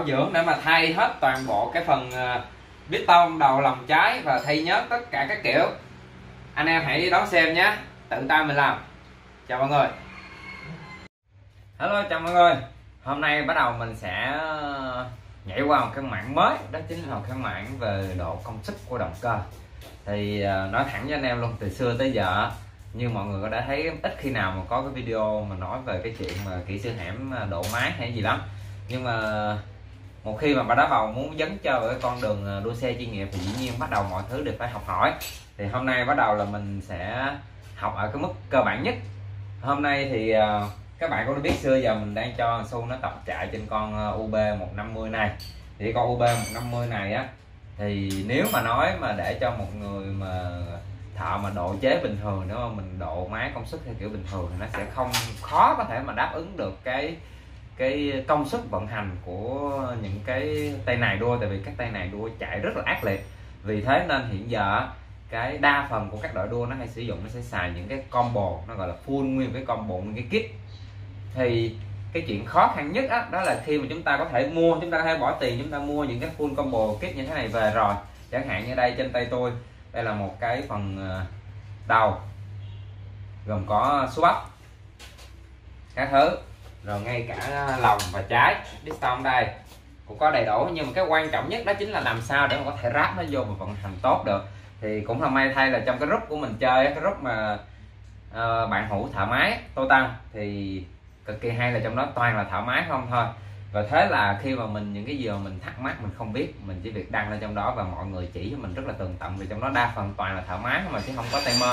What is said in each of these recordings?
dưỡng để mà thay hết toàn bộ cái phần piston đầu lòng trái và thay nhớt tất cả các kiểu. Anh em hãy đón xem nhé, tự tay mình làm. Chào mọi người. Hello, chào mọi người. Hôm nay bắt đầu mình sẽ nhảy qua một cái mảng mới, đó chính là cái mảng về độ công suất của động cơ. Thì nói thẳng với anh em luôn, từ xưa tới giờ như mọi người có đã thấy ít khi nào mà có cái video mà nói về cái chuyện mà kỹ sư hẻm độ máy hay gì lắm. Nhưng mà một khi mà bà đá bầu muốn dấn cho cái con đường đua xe chuyên nghiệp thì dĩ nhiên bắt đầu mọi thứ đều phải học hỏi. Thì hôm nay bắt đầu là mình sẽ học ở cái mức cơ bản nhất. Hôm nay thì các bạn cũng biết xưa giờ mình đang cho Xu nó tập chạy trên con UB 150 này. Thì con UB 150 này á, thì nếu mà nói mà để cho một người mà thợ mà độ chế bình thường, nếu mà mình độ máy công suất theo kiểu bình thường thì nó sẽ không khó có thể mà đáp ứng được cái công suất vận hành của những cái tay nài đua, tại vì các tay nài đua chạy rất là ác liệt. Vì thế nên hiện giờ cái đa phần của các đội đua nó hay sử dụng, nó sẽ xài những cái combo, nó gọi là full nguyên cái combo, nguyên cái kit. Thì cái chuyện khó khăn nhất đó là khi mà chúng ta có thể mua, chúng ta có thể bỏ tiền chúng ta mua những cái full combo kit như thế này về rồi. Chẳng hạn như đây trên tay tôi, đây là một cái phần đầu gồm có số bắp các thứ, rồi ngay cả lồng và trái piston đây cũng có đầy đủ. Nhưng mà cái quan trọng nhất đó chính là làm sao để mà có thể ráp nó vô và vận hành tốt được. Thì cũng là may thay là trong cái group của mình chơi, cái group mà bạn hữu thợ máy Total, thì cực kỳ hay là trong đó toàn là thợ máy không thôi. Và thế là khi mà mình những cái gì mà mình thắc mắc mình không biết, mình chỉ việc đăng lên trong đó và mọi người chỉ cho mình rất là tường tận, vì trong đó đa phần toàn là thợ máy mà chứ không có timer.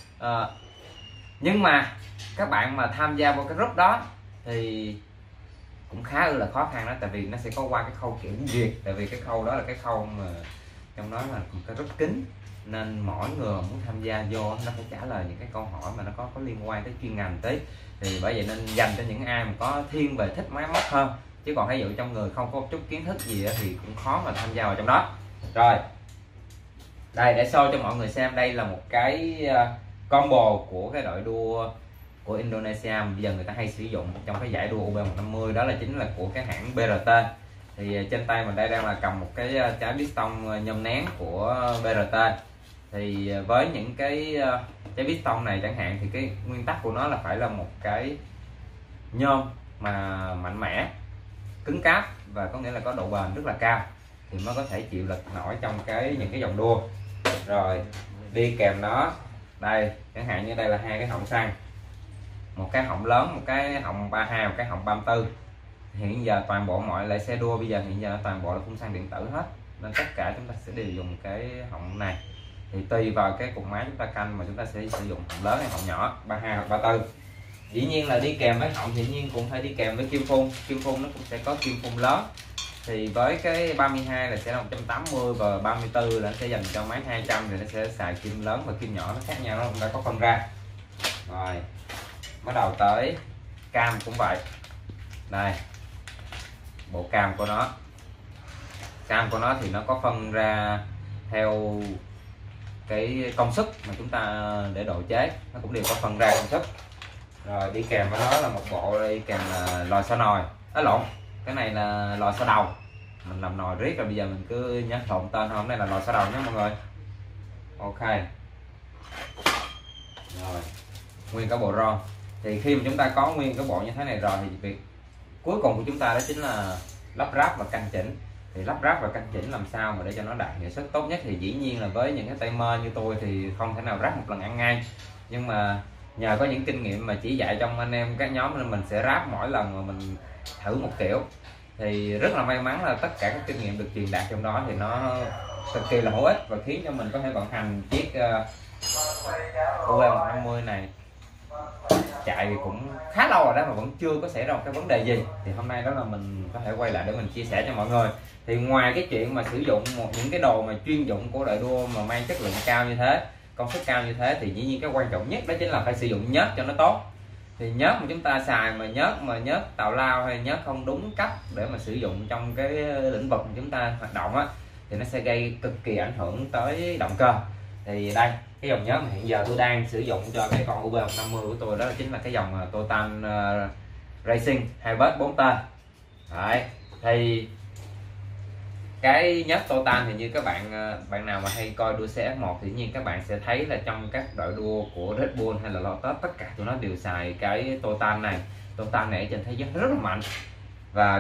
Nhưng mà các bạn mà tham gia vào cái group đó thì cũng khá là khó khăn đó, tại vì nó sẽ có qua cái khâu kiểm duyệt, tại vì cái khâu đó là cái khâu mà trong đó là một cái rất kín, nên mỗi người muốn tham gia vô nó phải trả lời những cái câu hỏi mà nó có liên quan tới chuyên ngành tí. Thì bởi vậy nên dành cho những ai mà có thiên về thích máy móc hơn, chứ còn ví dụ trong người không có chút kiến thức gì thì cũng khó mà tham gia vào trong đó. Rồi đây, để show cho mọi người xem, đây là một cái combo của cái đội đua của Indonesia bây giờ người ta hay sử dụng trong cái giải đua UB150, đó là chính là của cái hãng BRT. Thì trên tay mình đây đang là cầm một cái trái piston nhôm nén của BRT. Thì với những cái trái piston này chẳng hạn, thì cái nguyên tắc của nó là phải là một cái nhôm mà mạnh mẽ, cứng cáp, và có nghĩa là có độ bền rất là cao thì mới có thể chịu lực nổi trong những cái vòng đua. Rồi đi kèm nó đây, chẳng hạn như đây là hai cái họng xăng, một cái họng lớn, một cái họng 32, một cái họng 34. Hiện giờ toàn bộ mọi loại xe đua bây giờ hiện giờ toàn bộ là phun xăng điện tử hết, nên tất cả chúng ta sẽ đều dùng cái họng này. Thì tùy vào cái cục máy chúng ta canh mà chúng ta sẽ sử dụng họng lớn hay họng nhỏ, 32 hoặc 34. Dĩ nhiên là đi kèm với họng thì dĩ nhiên cũng phải đi kèm với kim phun nó cũng sẽ có kim phun lớn. Thì với cái 32 là sẽ là 180 và 34 là nó sẽ dành cho máy 200 thì nó sẽ xài kim lớn và kim nhỏ, nó khác nhau, nó cũng đã có phân ra. Rồi bắt đầu tới cam cũng vậy. Đây bộ cam của nó thì nó có phân ra theo cái công suất mà chúng ta để độ chế, nó cũng đều có phân ra công suất. Rồi đi kèm với nó là một bộ đi kèm là lò xo nồi, lộn, cái này là lò xo đầu, mình làm nồi riết rồi bây giờ mình cứ nhớ lộn tên không, đây là lò xo đầu nhé mọi người. Ok rồi, nguyên cả bộ ron. Thì khi mà chúng ta có nguyên cái bộ như thế này rồi thì việc cuối cùng của chúng ta đó chính là lắp ráp và căn chỉnh. Thì lắp ráp và căn chỉnh làm sao mà để cho nó đạt hiệu suất tốt nhất, thì dĩ nhiên là với những cái tay mơ như tôi thì không thể nào ráp một lần ăn ngay, nhưng mà nhờ có những kinh nghiệm mà chỉ dạy trong anh em các nhóm nên mình sẽ ráp mỗi lần mà mình thử một kiểu. Thì rất là may mắn là tất cả các kinh nghiệm được truyền đạt trong đó thì nó cực kỳ là hữu ích và khiến cho mình có thể vận hành chiếc UB150 này chạy thì cũng khá lâu rồi đó mà vẫn chưa có xảy ra một cái vấn đề gì. Thì hôm nay đó là mình có thể quay lại để mình chia sẻ cho mọi người. Thì ngoài cái chuyện mà sử dụng những cái đồ mà chuyên dụng của đội đua mà mang chất lượng cao như thế, công suất cao như thế, thì dĩ nhiên cái quan trọng nhất đó chính là phải sử dụng nhớt cho nó tốt. Thì nhớt mà chúng ta xài mà nhớt tào lao hay nhớt không đúng cách để mà sử dụng trong cái lĩnh vực mà chúng ta hoạt động á, thì nó sẽ gây cực kỳ ảnh hưởng tới động cơ. Thì đây cái dòng nhớt mà hiện giờ tôi đang sử dụng cho cái con UB150 của tôi đó chính là cái dòng Total Racing Hybrid 4T. Đấy, thì Cái nhớt Totan thì như các bạn nào mà hay coi đua xe F1 thì nhiên các bạn sẽ thấy là trong các đội đua của Red Bull hay là Lotus, tất cả tụi nó đều xài cái Totan này. Totan này ở trên thế giới rất là mạnh, và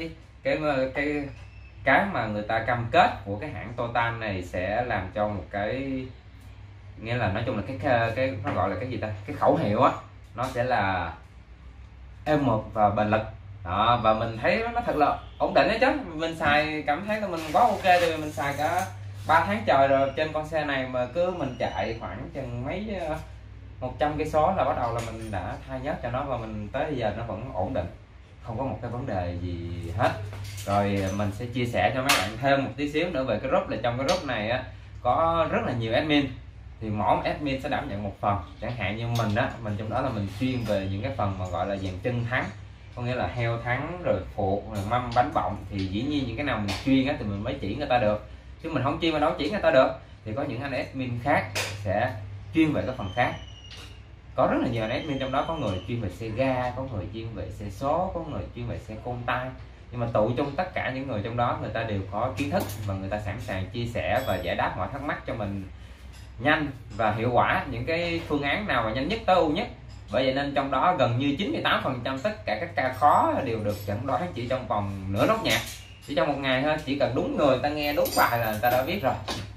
cái mà người ta cam kết của cái hãng Totan này sẽ làm cho một cái, nghĩa là nói chung là cái nó gọi là cái gì ta, cái khẩu hiệu á, nó sẽ là êm mượt và bền lực đó. Và mình thấy nó thật là ổn định đấy chứ, mình xài cảm thấy là mình quá ok rồi. Mình xài cả 3 tháng trời rồi trên con xe này, mà cứ mình chạy khoảng chừng mấy 100 cây số là bắt đầu là mình đã thay nhớt cho nó, và mình tới bây giờ nó vẫn ổn định, không có một cái vấn đề gì hết. Rồi mình sẽ chia sẻ cho mấy bạn thêm một tí xíu nữa về cái group, là trong cái group này á có rất là nhiều admin, thì mỗi admin sẽ đảm nhận một phần. Chẳng hạn như mình á, mình trong đó là mình chuyên về những cái phần mà gọi là dàn chân thắng, có nghĩa là heo thắng rồi phuộc rồi mâm bánh bọng, thì dĩ nhiên những cái nào mình chuyên á thì mình mới chỉ người ta được, chứ mình không chuyên mà đâu chỉ người ta được. Thì có những anh admin khác sẽ chuyên về cái phần khác, có rất là nhiều anh admin trong đó, có người chuyên về xe ga, có người chuyên về xe số, có người chuyên về xe côn tay, nhưng mà tụ chung tất cả những người trong đó người ta đều có kiến thức và người ta sẵn sàng chia sẻ và giải đáp mọi thắc mắc cho mình nhanh và hiệu quả, những cái phương án nào mà nhanh nhất tối ưu nhất. Bởi vậy nên trong đó gần như 98% tất cả các ca khó đều được chẩn đoán chỉ trong vòng nửa nốt nhạc, chỉ trong một ngày thôi. Chỉ cần đúng người ta nghe đúng bài là người ta đã biết rồi.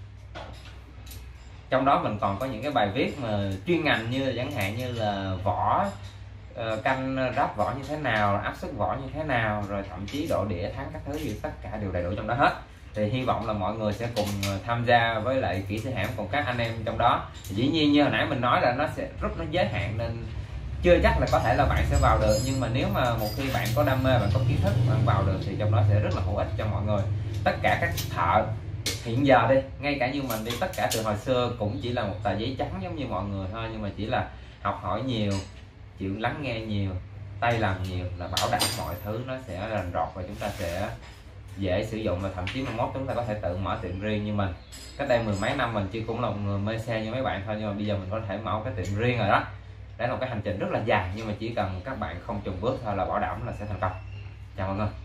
Trong đó mình còn có những cái bài viết mà chuyên ngành, như chẳng hạn như là vỏ canh ráp vỏ như thế nào, áp suất vỏ như thế nào, rồi thậm chí độ đĩa thắng các thứ gì, tất cả đều đầy đủ trong đó hết. Thì hy vọng là mọi người sẽ cùng tham gia với lại kỹ sư hãm cùng các anh em trong đó. Thì dĩ nhiên như hồi nãy mình nói là nó sẽ rất nó giới hạn, nên chưa chắc là có thể là bạn sẽ vào được, nhưng mà nếu mà một khi bạn có đam mê, bạn có kiến thức, bạn vào được thì trong đó sẽ rất là hữu ích cho mọi người. Tất cả các thợ hiện giờ đi, ngay cả như mình đi, tất cả từ hồi xưa cũng chỉ là một tờ giấy trắng giống như mọi người thôi, nhưng mà chỉ là học hỏi nhiều, chịu lắng nghe nhiều, tay làm nhiều là bảo đảm mọi thứ nó sẽ rành rọt và chúng ta sẽ dễ sử dụng. Và thậm chí mai mốt chúng ta có thể tự mở tiệm riêng như mình. Cách đây mười mấy năm mình chỉ cũng là một người mê xe như mấy bạn thôi, nhưng mà bây giờ mình có thể mở cái tiệm riêng rồi đó. Đấy là một cái hành trình rất là dài, nhưng mà chỉ cần các bạn không chùn bước thôi là bảo đảm là sẽ thành công. Chào mọi người.